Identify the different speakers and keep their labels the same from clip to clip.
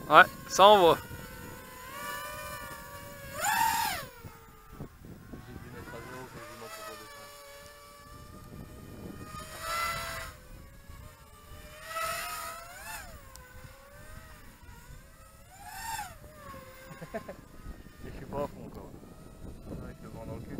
Speaker 1: Ouais, ça envoie.
Speaker 2: J'ai dû mettre à 0 quasiment pour redescendre. Et je suis pas à fond encore. Avec le vent dans le cul.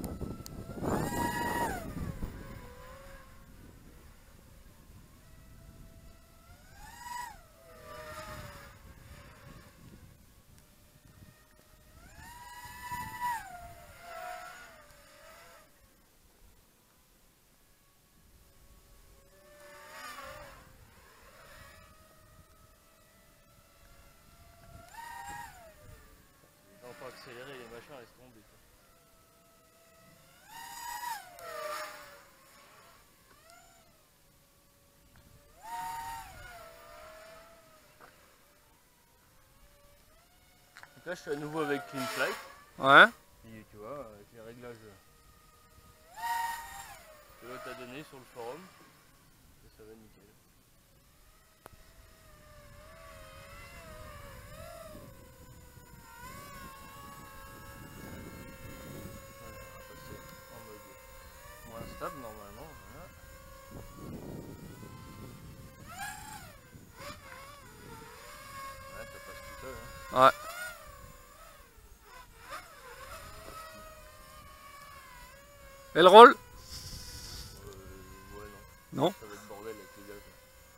Speaker 2: On peut accélérer les machins, laisse tomber. Donc là je suis à nouveau avec Clean Flight.
Speaker 1: Ouais.
Speaker 2: Et tu vois, avec les réglages que l'autre a donné sur le forum, et ça va nickel. En mode moins stable normalement. Voilà. Ouais, ça passe tout seul. Hein.
Speaker 1: Ouais. Et le rôle?
Speaker 2: Ouais, non.
Speaker 1: Non.
Speaker 2: Ça va être bordel avec les gaz.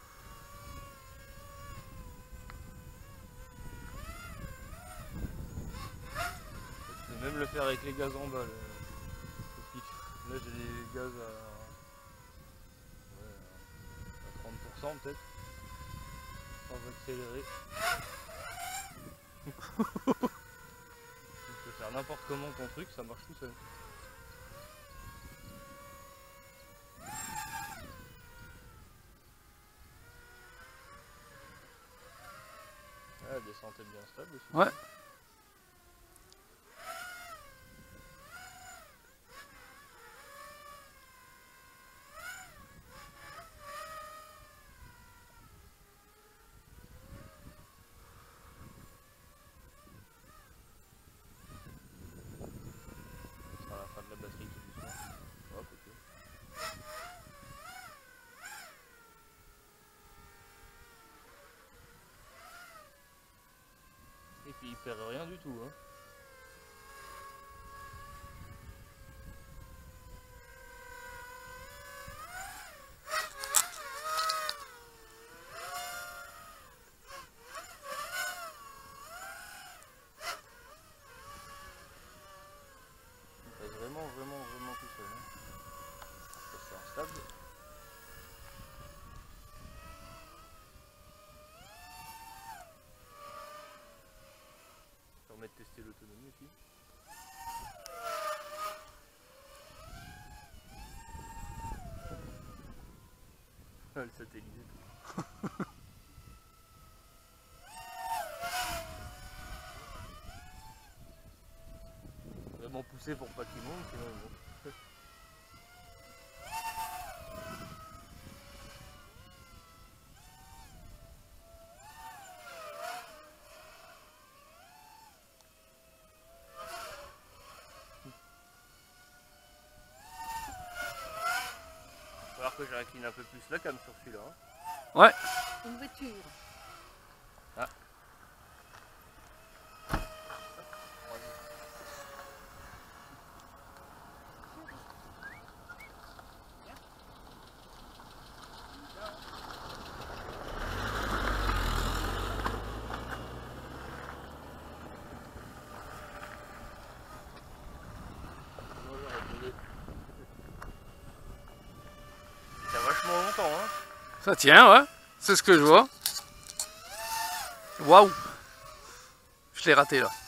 Speaker 2: Je peux même le faire avec les gaz en bas. Le pitch. Là j'ai les gaz à 30% peut-être. Sans accélérer. Tu peux faire n'importe comment ton truc, ça marche tout seul. Ah, la descente est bien stable aussi.
Speaker 1: Ouais.
Speaker 2: Ce sera la fin de la batterie tout doucement. Oh, côté. Et puis il perd rien du tout. Hein. Il passe vraiment tout seul. Hein. C'est instable. Ça permet de tester l'autonomie aussi. Le satellite et tout. Vraiment poussé pour pas qu'il monte, sinon il monte. Il va falloir que je réincline un peu plus la cam sur celui-là. Hein.
Speaker 1: Ouais.
Speaker 3: Une voiture.
Speaker 2: Ah. Ça a vachement longtemps, hein.
Speaker 1: Ça tient, ouais. C'est ce que je vois. Waouh. Je l'ai raté là.